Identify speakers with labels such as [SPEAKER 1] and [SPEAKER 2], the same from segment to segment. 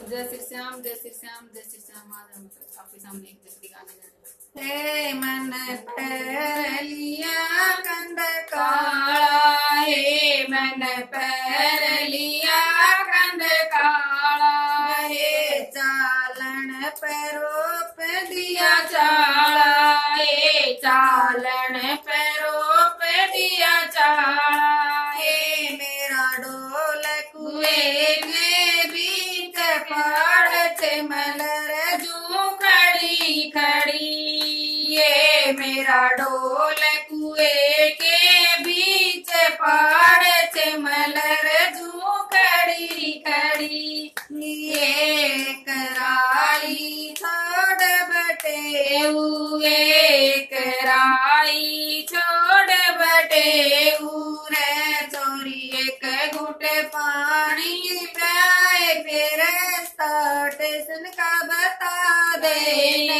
[SPEAKER 1] जय श्री श्याम, जय श्री श्याम, जय श्री श्याम। आज हम आपके सामने एक जैसे गाने जा रहे हैं।
[SPEAKER 2] हे मन पैर लिया कंद काला, हे मन पैर लिया कंद काला, हे चालन पैरों पे दिया चाला, हे चालन पैरों पे दिया चाला, हे मेरा ढोल कुएं में बीच पड़त मलर जू खड़ी खड़ी, ये मेरा ढोल कुएं के बीच पड़त मलर जू खड़ी खड़ी, ये कराई छोड़ बटे हुए कराई छोड़ बटे रे चोरी एक घुट पानी प्याए फिर स्टेशन का बता देने,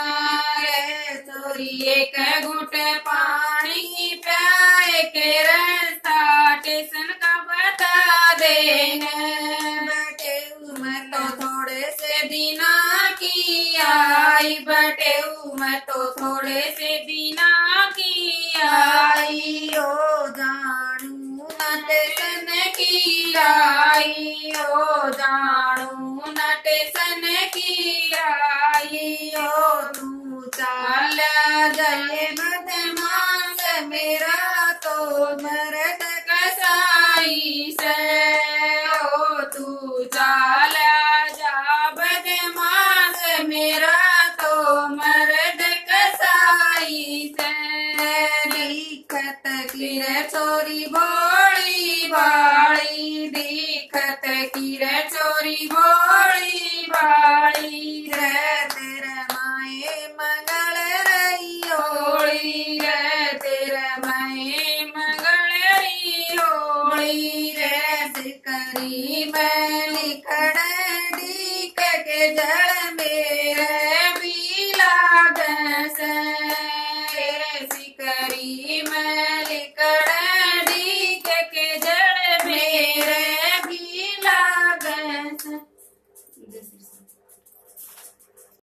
[SPEAKER 2] चोरी एक घुट पानी प्याए फिर स्टेशन का बता देने, बटे मैं तो थोड़े से दिना की आई, बटे मैं तो थोड़े से दिना की आई, ओ जानू नट सन की आई, ओ जानू नट सन की आई, ओ तू चाल जय बदमाश मेरा तो मर्द कसाई से, ओ तू चाल जा बदमाश मेरा तो मर्द कसाई से, दिखत किर चोरी भोली बाड़ी, दिखत किर चोरी भोली बाड़ी, रे तेरे माए मंगल रही होली, रे तेरे माए मंगल रही होली, रे सिकरी मैली खड़ डीक के जल मेरे